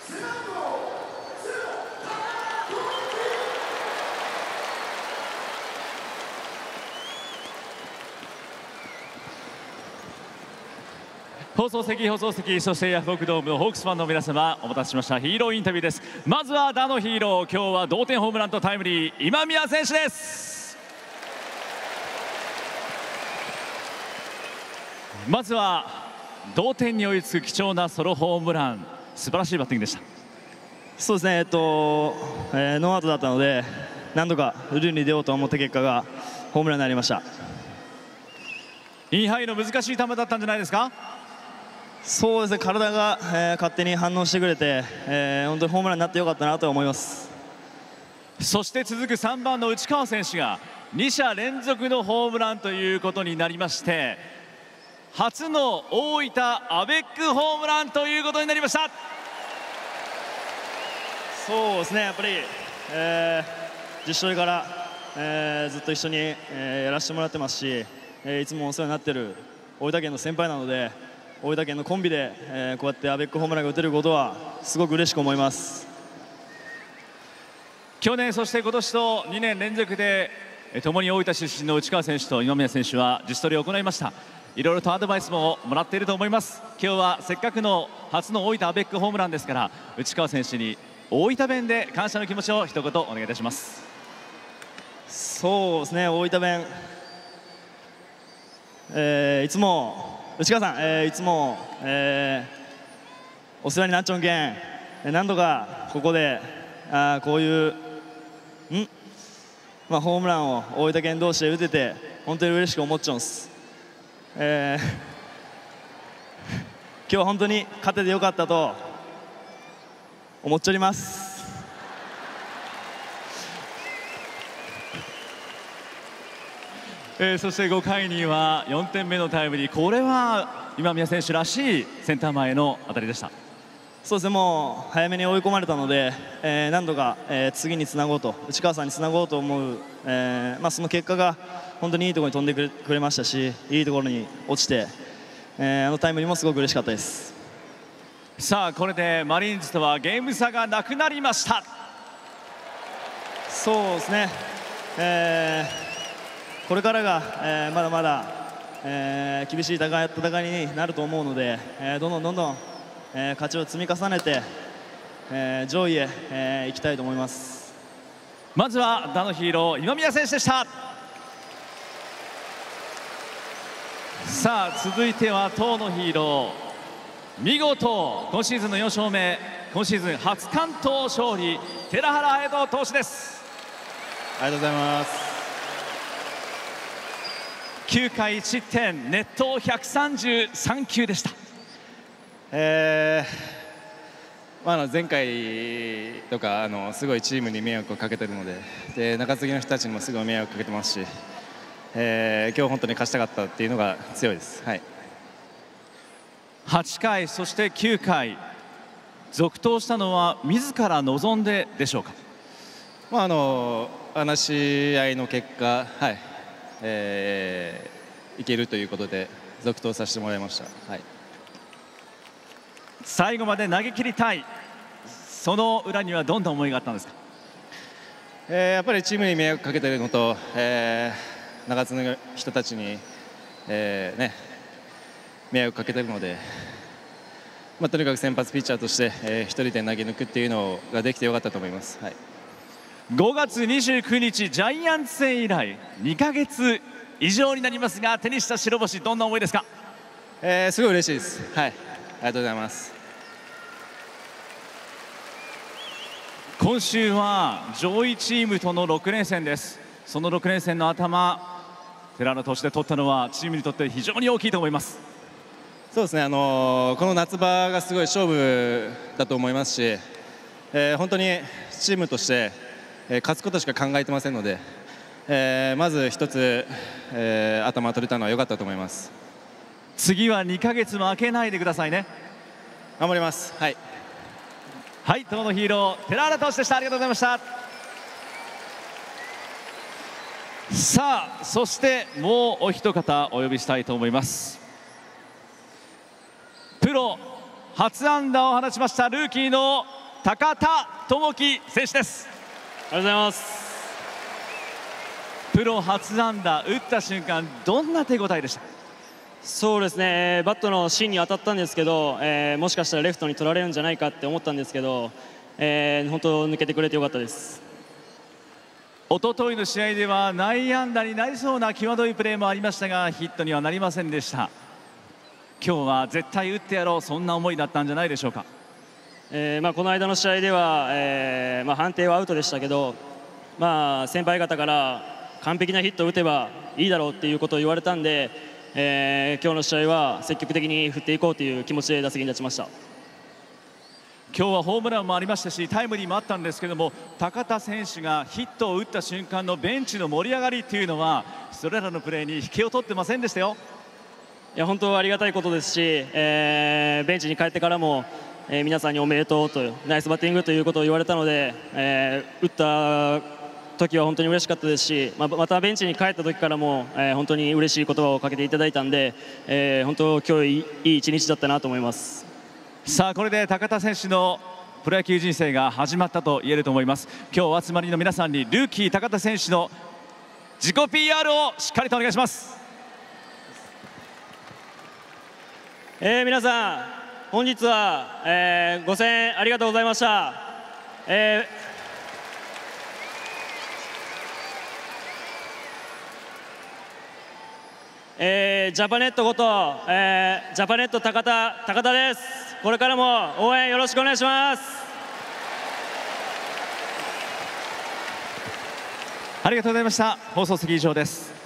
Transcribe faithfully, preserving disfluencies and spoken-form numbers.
放送席、放送席、そしてヤフオクドームのホークスファンの皆様、お待たせしましたヒーローインタビューです。まずは打のヒーロー、今日は同点ホームランとタイムリー、今宮選手です。まずは同点に追いつく貴重なソロホームラン、素晴らしいバッティングでした。 そうですね、えっと、えー、ノーアウトだったので、何度か塁に出ようと思った結果がホームランになりました。 インハイの難しい球だったんじゃないですか。 そうですね、体が、えー、勝手に反応してくれて、えー、本当にホームランになってよかったなと思います。 そして続くさんばんの内川選手がに者連続のホームランということになりまして、初の大分アベックホームランということになりました。 そうですね、やっぱり、えー、実勝から、えー、ずっと一緒に、えー、やらせてもらってますし、えー、いつもお世話になっている大分県の先輩なので、大分県のコンビで、えー、こうやってアベックホームランが打てることはすごく嬉しく思います。 去年、そして今年とにねん連続で共に大分出身の内川選手と今宮選手は自主トレを行いました。いろいろとアドバイスももらっていると思います。今日はせっかくの初の大分アベックホームランですから、内川選手に大分弁で感謝の気持ちを一言お願いいたします。 そうですね、大分弁、えー、いつも内川さん、えー、いつも、えー、お世話になっちょんけん、何度かここであこういうん、まあ、ホームランを大分県同士で打てて本当に嬉しく思っちゃうんす。えー、今日は本当に勝ててよかったと思っちょります。 えー、そしてごかいにはよんてんめのタイムリー、これは今宮選手らしいセンター前の当たりでした。 そうですね、もう早めに追い込まれたので、えー、何度か、えー、次につなごうと、内川さんにつなごうと思う、えーまあ、その結果が本当にいいところに飛んでくれ、くれましたし、いいところに落ちて、えー、あのタイムリーもすごく嬉しかったです。 さあ、これでマリーンズとはゲーム差がなくなりました。 そうですね、えーこれからが、えー、まだまだ、えー、厳しい戦い、戦いになると思うので、えー、どんどんどんどん、えー、勝ちを積み重ねて、えー、上位へ、えー、行きたいと思います。 まずは打のヒーロー今宮選手でした。さあ、続いては投のヒーロー、見事今シーズンのよん勝目、今シーズン初完投勝利、寺原隼人投手です。 ありがとうございます。 きゅうかいいち失点、ネットひゃくさんじゅうさん球でした。 えーまあ、あの前回とかあのすごいチームに迷惑をかけているので、で中継ぎの人たちにもすごい迷惑をかけてますし、えー、今日本当に勝ちたかったっていうのが強いです。はい、 はちかい、そしてきゅうかい、続投したのは自ら望んででしょうか。 まあ、あの話し合いの結果、はいえー、いけるということで続投させてもらいました。はい、 最後まで投げ切りたい、その裏にはどんな思いがあったんですか。 えー、やっぱりチームに迷惑かけているのと、えー、中継ぎの人たちに、えーね、迷惑かけているので、まあ、とにかく先発ピッチャーとして、えー、一人で投げ抜くっていうのができてよかったと思います。はい、 ごがつにじゅうくにちジャイアンツ戦以来にかげつ以上になりますが、手にした白星、どんな思いですか。 えー、すごい嬉しいです。はい、ありがとうございます。 今週は上位チームとのろくれんせんです。そのろくれんせんの頭、寺原投手で取ったのはチームにとって非常に大きいと思います。 そうですね、あのー、この夏場がすごい勝負だと思いますし、えー、本当にチームとして勝つことしか考えてませんので、えー、まず一つ、えー、頭取れたのは良かったと思います。 次はにかげつも空けないでくださいね。 頑張ります。はい、 はい、投のヒーロー寺原投手でした。ありがとうございました。さあ、そしてもうお一方お呼びしたいと思います。プロ初安打を放ちましたルーキーの高田智樹選手です。 ありがとうございます。 プロ初安打打った瞬間、どんな手応えでした？ そうですね、バットの芯に当たったんですけど、えー、もしかしたらレフトに取られるんじゃないかって思ったんですけど、えー、本当抜けてくれてよかったです。 一昨日の試合では内野安打になりそうな際どいプレーもありましたが、ヒットにはなりませんでした。今日は絶対打ってやろう、そんな思いだったんじゃないでしょうか。 えーまあ、この間の試合では、えーまあ、判定はアウトでしたけど、まあ、先輩方から完璧なヒットを打てばいいだろうっていうことを言われたんで、えー、今日の試合は積極的に振っていこうという気持ちで打席に立ちました。 今日はホームランもありましたし、タイムリーもあったんですけども、高田選手がヒットを打った瞬間のベンチの盛り上がりというのはそれらのプレーに引けを取ってませんでしたよ。 いや本当ありがたいことですし、えー、ベンチに帰ってからも、えー、皆さんにおめでとうとナイスバッティングということを言われたので、えー、打った時は本当に嬉しかったですし、ま, またベンチに帰った時からも、えー、本当に嬉しい言葉をかけていただいたんで、えー、本当今日いい、いい一日だったなと思います。 さあこれで高田選手のプロ野球人生が始まったと言えると思います。今日お集まりの皆さんにルーキー高田選手の自己 ピーアール をしっかりとお願いします。 えー、皆さん本日は、えー、ご声援ありがとうございました。えーえー、ジャパネットこと、えー、ジャパネット高田高田です。これからも応援よろしくお願いします。 ありがとうございました。放送席以上です。